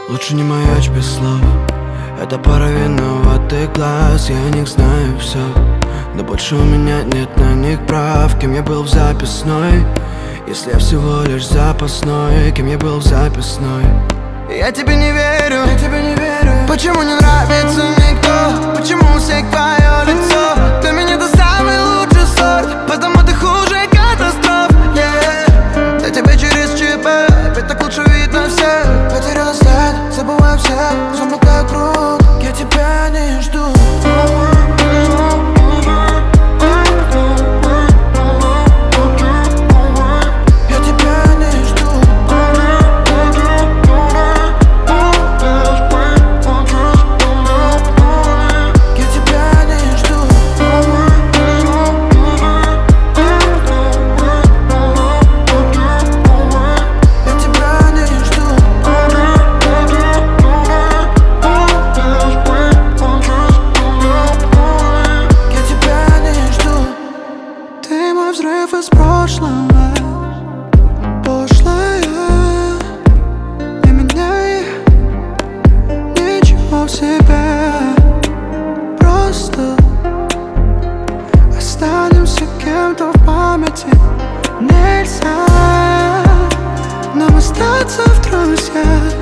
Лучше не маячь без слов. Это пара виноватых глаз, я о них знаю все. Но больше у меня нет на них прав. Кем я был в записной, если я всего лишь запасной? Кем я был в записной? Я тебе не верю, я тебе не верю. Почему не нравится никто? Почему у всех твое лицо? Для меня ты самый лучший сорт, потому ты хуже катастроф, yeah. Я тебе через ЧП, ведь так лучше видно всех. Потеряла след, забываю всех, замыкаю круг. Я тебя не жду. Взрыв из прошлого, пошлая. Не меняй ничего в себе, просто останемся кем-то в памяти. Нельзя нам остаться в друзьях.